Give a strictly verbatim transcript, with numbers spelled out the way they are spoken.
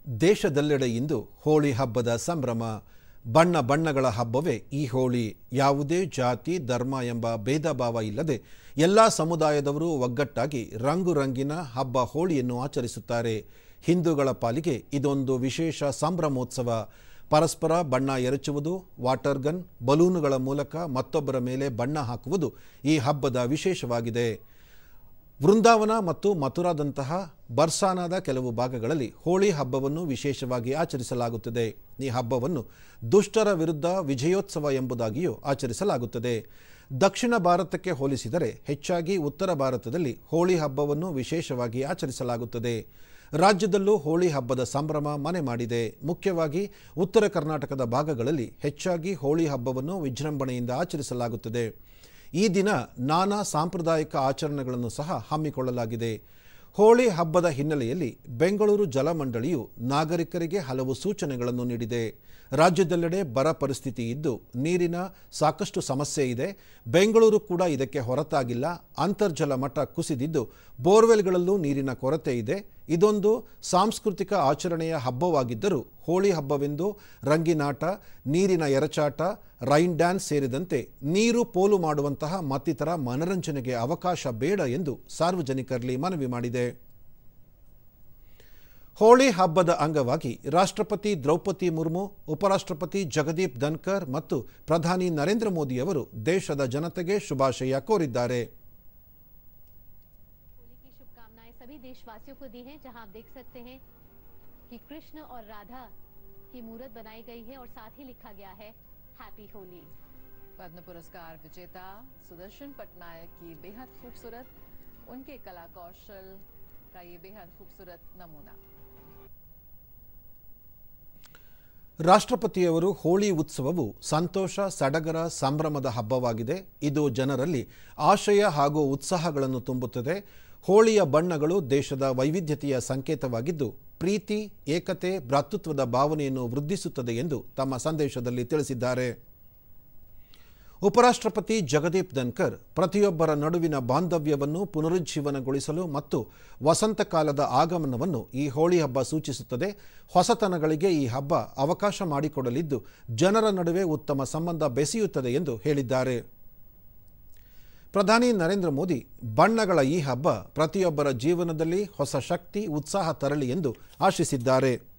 ದೇಶದೆಲ್ಲೆಡೆ ಇಂದು ಹೋಳಿ ಹಬ್ಬದ ಸಂಭ್ರಮ. ಬಣ್ಣ ಬಣ್ಣಗಳ ಹಬ್ಬವೇ ಈ ಹೋಳಿ. ಯಾವುದೇ ಜಾತಿ ಧರ್ಮ ಎಂಬ ಭೇದ ಭಾವ ಇಲ್ಲದೆ ಎಲ್ಲ ಸಮುದಾಯದವರು ಒಗ್ಗಟ್ಟಾಗಿ ರಂಗು ರಂಗಿನ ಹಬ್ಬ ಹೋಳಿಯನ್ನು ಆಚರಿಸುತ್ತಾರೆ. ಹಿಂದೂಗಳ ಪಾಲಿಗೆ ಇದೊಂದು ವಿಶೇಷ ಸಂಭ್ರಮೋತ್ಸವ. ಪರಸ್ಪರ ಬಣ್ಣ ಎರಚುವುದು, ವಾಟರ್ ಗನ್, ಬಲೂನುಗಳ ಮೂಲಕ ಮತ್ತೊಬ್ಬರ ಮೇಲೆ ಬಣ್ಣ ಹಾಕುವುದು ಈ ಹಬ್ಬದ ವಿಶೇಷವಾಗಿದೆ. ವೃಂದಾವನ ಮತ್ತು ಮಥುರಾದಂತಹ ಬರ್ಸಾನಾದ ಕೆಲವು ಭಾಗಗಳಲ್ಲಿ ಹೋಳಿ ಹಬ್ಬವನ್ನು ವಿಶೇಷವಾಗಿ ಆಚರಿಸಲಾಗುತ್ತದೆ. ಈ ಹಬ್ಬವನ್ನು ದುಷ್ಟರ ವಿರುದ್ಧ ವಿಜಯೋತ್ಸವ ಎಂಬುದಾಗಿಯೂ ಆಚರಿಸಲಾಗುತ್ತದೆ. ದಕ್ಷಿಣ ಭಾರತಕ್ಕೆ ಹೋಲಿಸಿದರೆ ಹೆಚ್ಚಾಗಿ ಉತ್ತರ ಭಾರತದಲ್ಲಿ ಹೋಳಿ ಹಬ್ಬವನ್ನು ವಿಶೇಷವಾಗಿ ಆಚರಿಸಲಾಗುತ್ತದೆ. ರಾಜ್ಯದಲ್ಲೂ ಹೋಳಿ ಹಬ್ಬದ ಸಂಭ್ರಮ ಮನೆ ಮಾಡಿದೆ. ಮುಖ್ಯವಾಗಿ ಉತ್ತರ ಕರ್ನಾಟಕದ ಭಾಗಗಳಲ್ಲಿ ಹೆಚ್ಚಾಗಿ ಹೋಳಿ ಹಬ್ಬವನ್ನು ವಿಜೃಂಭಣೆಯಿಂದ ಆಚರಿಸಲಾಗುತ್ತದೆ. ಈ ದಿನ ನಾನಾ ಸಾಂಪ್ರದಾಯಿಕ ಆಚರಣೆಗಳನ್ನು ಸಹ ಹಮ್ಮಿಕೊಳ್ಳಲಾಗಿದೆ. ಹೋಳಿ ಹಬ್ಬದ ಹಿನ್ನೆಲೆಯಲ್ಲಿ ಬೆಂಗಳೂರು ಜಲಮಂಡಳಿಯು ನಾಗರಿಕರಿಗೆ ಹಲವು ಸೂಚನೆಗಳನ್ನು ನೀಡಿದೆ. ರಾಜ್ಯದೆಲ್ಲೆಡೆ ಬರ ಪರಿಸ್ಥಿತಿ ಇದ್ದು ನೀರಿನ ಸಾಕಷ್ಟು ಸಮಸ್ಯೆ ಇದೆ. ಬೆಂಗಳೂರು ಕೂಡ ಇದಕ್ಕೆ ಹೊರತಾಗಿಲ್ಲ. ಅಂತರ್ಜಲ ಮಟ್ಟ ಕುಸಿದಿದ್ದು ಬೋರ್ವೆಲ್ಗಳಲ್ಲೂ ನೀರಿನ ಕೊರತೆ ಇದೆ. ಇದೊಂದು ಸಾಂಸ್ಕೃತಿಕ ಆಚರಣೆಯ ಹಬ್ಬವಾಗಿದ್ದರೂ ಹೋಳಿ ಹಬ್ಬವೆಂದು ರಂಗಿನಾಟ, ನೀರಿನ ಎರಚಾಟ, ರೈನ್ ಡ್ಯಾನ್ಸ್ ಸೇರಿದಂತೆ ನೀರು ಪೋಲು ಮಾಡುವಂತಹ ಮತ್ತಿತರ ಮನರಂಜನೆಗೆ ಅವಕಾಶ ಬೇಡ ಎಂದು ಸಾರ್ವಜನಿಕರಲ್ಲಿ ಮನವಿ ಮಾಡಿದೆ. ಹೋಳಿ ಹಬ್ಬದ ಅಂಗವಾಗಿ ರಾಷ್ಟ್ರಪತಿ ದ್ರೌಪದಿ ಮುರ್ಮು, ಉಪರಾಷ್ಟ್ರಪತಿ ಜಗದೀಪ್ ಧನ್ಕರ್ ಮತ್ತು ಪ್ರಧಾನಿ ನರೇಂದ್ರ ಮೋದಿ ಅವರು ದೇಶದ ಜನತೆಗೆ ಶುಭಾಶಯ ಕೋರಿದ್ದಾರೆ. सभी देशवासियों को दी हैं, जहां आप देख सकते हैं कि कृष्ण और राधा की मूर्त बनाई गई है और साथ ही लिखा गया है हैप्पी होली। पद्म पुरस्कार विजेता सुदर्शन पटनायक की बेहद खूबसूरत, उनके कला कौशल का ये बेहद खूबसूरत नमूना। ರಾಷ್ಟ್ರಪತಿಯವರು ಹೋಳಿ ಉತ್ಸವವು ಸಂತೋಷ, ಸಡಗರ, ಸಂಭ್ರಮದ ಹಬ್ಬವಾಗಿದೆ. ಇದು ಜನರಲ್ಲಿ ಆಶಯ ಹಾಗೂ ಉತ್ಸಾಹಗಳನ್ನು ತುಂಬುತ್ತದೆ. ಹೋಳಿಯ ಬಣ್ಣಗಳು ದೇಶದ ವೈವಿಧ್ಯತೆಯ ಸಂಕೇತವಾಗಿದ್ದು ಪ್ರೀತಿ, ಏಕತೆ, ಭ್ರಾತೃತ್ವದ ಭಾವನೆಯನ್ನು ವೃದ್ಧಿಸುತ್ತದೆ ಎಂದು ತಮ್ಮ ಸಂದೇಶದಲ್ಲಿ ತಿಳಿಸಿದ್ದಾರೆ. ಉಪರಾಷ್ಟ್ರಪತಿ ಜಗದೀಪ್ ಧನ್ಕರ್ ಪ್ರತಿಯೊಬ್ಬರ ನಡುವಿನ ಬಾಂಧವ್ಯವನ್ನು ಪುನರುಜ್ಜೀವನಗೊಳಿಸಲು ಮತ್ತು ವಸಂತ ಕಾಲದ ಆಗಮನವನ್ನು ಈ ಹೋಳಿ ಹಬ್ಬ ಸೂಚಿಸುತ್ತದೆ. ಹೊಸತನಗಳಿಗೆ ಈ ಹಬ್ಬ ಅವಕಾಶ ಮಾಡಿಕೊಡಲಿದ್ದು ಜನರ ನಡುವೆ ಉತ್ತಮ ಸಂಬಂಧ ಬೆಸೆಯುತ್ತದೆ ಎಂದು ಹೇಳಿದ್ದಾರೆ. ಪ್ರಧಾನಿ ನರೇಂದ್ರ ಮೋದಿ ಬಣ್ಣಗಳ ಈ ಹಬ್ಬ ಪ್ರತಿಯೊಬ್ಬರ ಜೀವನದಲ್ಲಿ ಹೊಸ ಶಕ್ತಿ, ಉತ್ಸಾಹ ತರಲಿ ಎಂದು ಆಶಿಸಿದ್ದಾರೆ.